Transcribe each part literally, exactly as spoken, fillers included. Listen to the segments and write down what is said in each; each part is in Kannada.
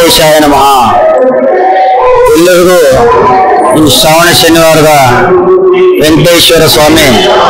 ವೆಂಕಟೇಶಾಯ ನಮಃ. ಎಲ್ಲರಿಗೂ ಈ ಶ್ರಾವಣ ಶನಿವಾರದ ವೆಂಕಟೇಶ್ವರ ಸ್ವಾಮಿ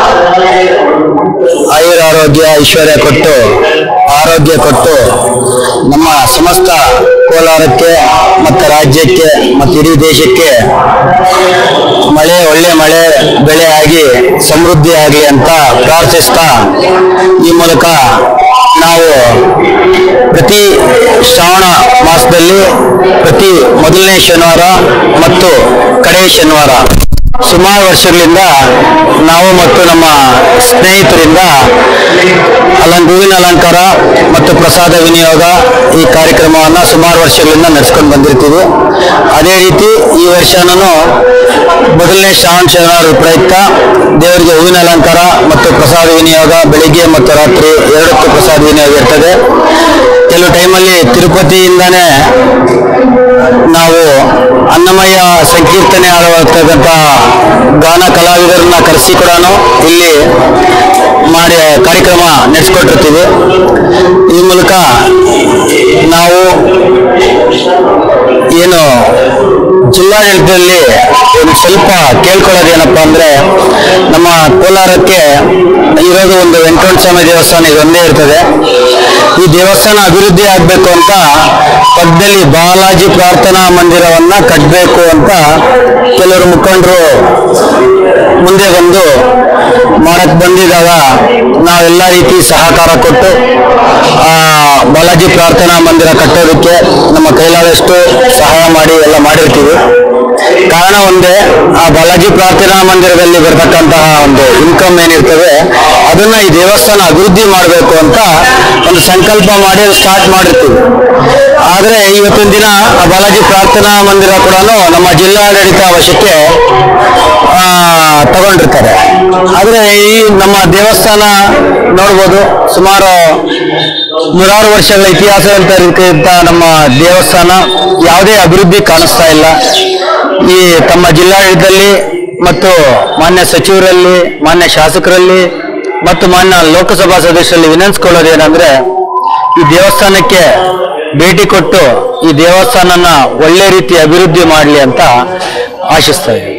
ಆಯುರ ಆರೋಗ್ಯ ಐಶ್ವರ್ಯ ಕೊಟ್ಟು ಆರೋಗ್ಯ ಕೊಟ್ಟು ನಮ್ಮ ಸಮಸ್ತ ಕೋಲಾರಕ್ಕೆ ಮತ್ತು ರಾಜ್ಯಕ್ಕೆ ಮತ್ತು ಇಡೀ ದೇಶಕ್ಕೆ ಮಳೆ ಒಳ್ಳೆ ಮಳೆ ಬೆಳೆ ಆಗಿ ಸಮೃದ್ಧಿ ಆಗಲಿ ಅಂತ ಪ್ರಾರ್ಥಿಸ್ತಾ ಈ ಮೂಲಕ ನಾವು ಪ್ರತಿ ಶ್ರಾವಣ ಮಾಸದಲ್ಲಿ ಪ್ರತಿ ಮೊದಲನೇ ಶನಿವಾರ ಮತ್ತು ಕಡೆ ಶನಿವಾರ ಸುಮಾರು ವರ್ಷಗಳಿಂದ ನಾವು ಮತ್ತು ನಮ್ಮ ಸ್ನೇಹಿತರಿಂದ ಅಲಂ ಹೂವಿನ ಅಲಂಕಾರ ಮತ್ತು ಪ್ರಸಾದ ವಿನಿಯೋಗ ಈ ಕಾರ್ಯಕ್ರಮವನ್ನು ಸುಮಾರು ವರ್ಷಗಳಿಂದ ನಡೆಸ್ಕೊಂಡು ಬಂದಿರ್ತೀವಿ. ಅದೇ ರೀತಿ ಈ ವರ್ಷನೂ ಮೊದಲನೇ ಶ್ರಾವಣ ಶನಿವಾರ ಪ್ರಯುಕ್ತ ದೇವರಿಗೆ ಹೂವಿನ ಅಲಂಕಾರ ಮತ್ತು ಪ್ರಸಾದ ವಿನಿಯೋಗ ಬೆಳಿಗ್ಗೆ ಮತ್ತು ರಾತ್ರಿ ಎರಡಕ್ಕೂ ಪ್ರಸಾದ ವಿನಿಯೋಗ ಇರ್ತದೆ. ಕೆಲವು ಟೈಮಲ್ಲಿ ತಿರುಪತಿಯಿಂದಾನೇ ನಾವು ಅನ್ನಮಯ್ಯ ಸಂಕೀರ್ತನೆ ಆಡುವಂಥ ಗಾನ ಕಲಾವಿದರನ್ನ ಕರೆಸಿ ಕೂಡ ಇಲ್ಲಿ ಮಾಡಿ ಕಾರ್ಯಕ್ರಮ ನಡೆಸ್ಕೊಟ್ಟಿರ್ತೀವಿ. ಈ ಮೂಲಕ ನಾವು ಏನು ಜಿಲ್ಲಾಡಳಿತದಲ್ಲಿ ಒಂದು ಸ್ವಲ್ಪ ಕೇಳ್ಕೊಳ್ಳೋದೇನಪ್ಪ ಅಂದರೆ, ನಮ್ಮ ಕೋಲಾರಕ್ಕೆ ಇರೋದು ಒಂದು ವೆಂಕಟರಮಣ ಸ್ವಾಮಿ ದೇವಸ್ಥಾನ ಇದೊಂದೇ ಇರ್ತದೆ. ಈ ದೇವಸ್ಥಾನ ಅಭಿವೃದ್ಧಿ ಆಗಬೇಕು ಅಂತ ಪಕ್ಕದಲ್ಲಿ ಬಾಲಾಜಿ ಪ್ರಾರ್ಥನಾ ಮಂದಿರವನ್ನ ಕಟ್ಟಬೇಕು ಅಂತ ಕೆಲವರು ಮುಖಂಡರು ಮುಂದೆ ಬಂದು ಮಾಡಕ್ ಬಂದಿದ್ದಾಗ ನಾವೆಲ್ಲ ರೀತಿ ಸಹಕಾರ ಕೊಟ್ಟು ಆ ಬಾಲಾಜಿ ಪ್ರಾರ್ಥನಾ ಮಂದಿರ ಕಟ್ಟೋದಕ್ಕೆ ನಮ್ಮ ಕೈಲಾದಷ್ಟು ಸಹಾಯ ಮಾಡಿ ಎಲ್ಲ ಮಾಡಿರ್ತೀವಿ. ಕಾರಣ ಒಂದೇ, ಆ ಬಾಲಾಜಿ ಪ್ರಾರ್ಥನಾ ಮಂದಿರದಲ್ಲಿ ಬರ್ತಕ್ಕಂತಹ ಒಂದು ಇನ್ಕಮ್ ಏನಿರ್ತದೆ ಅದನ್ನ ಈ ದೇವಸ್ಥಾನ ಅಭಿವೃದ್ಧಿ ಮಾಡಬೇಕು ಅಂತ ಒಂದು ಸಂಕಲ್ಪ ಮಾಡಿ ಸ್ಟಾರ್ಟ್ ಮಾಡಿರ್ತೀವಿ. ಆದ್ರೆ ಇವತ್ತಿನ ದಿನ ಆ ಬಾಲಾಜಿ ಪ್ರಾರ್ಥನಾ ಮಂದಿರ ಕೂಡ ನಮ್ಮ ಜಿಲ್ಲಾಡಳಿತ ವಶಕ್ಕೆ ಆ ತಗೊಂಡಿರ್ತಾರೆ. ಆದ್ರೆ ಈ ನಮ್ಮ ದೇವಸ್ಥಾನ ನೋಡ್ಬೋದು, ಸುಮಾರು ನೂರಾರು ವರ್ಷಗಳ ಇತಿಹಾಸ ಅಂತ ನಮ್ಮ ದೇವಸ್ಥಾನ ಯಾವುದೇ ಅಭಿವೃದ್ಧಿ ಕಾಣಿಸ್ತಾ ಇಲ್ಲ. ಈ ತಮ್ಮ ಜಿಲ್ಲಾಡಳಿತದಲ್ಲಿ ಮತ್ತು ಮಾನ್ಯ ಸಚಿವರಲ್ಲಿ, ಮಾನ್ಯ ಶಾಸಕರಲ್ಲಿ ಮತ್ತು ಮಾನ್ಯ ಲೋಕಸಭಾ ಸದಸ್ಯರಲ್ಲಿ ವಿನಂತಿಸ್ಕೊಳ್ಳೋದೇನೆಂದ್ರೆ, ಈ ದೇವಸ್ಥಾನಕ್ಕೆ ಭೇಟಿ ಕೊಟ್ಟು ಈ ದೇವಸ್ಥಾನನ ಒಳ್ಳೆ ರೀತಿ ಅಭಿವೃದ್ಧಿ ಮಾಡಲಿ ಅಂತ ಆಶಿಸ್ತಾ ಇದ್ದೀವಿ.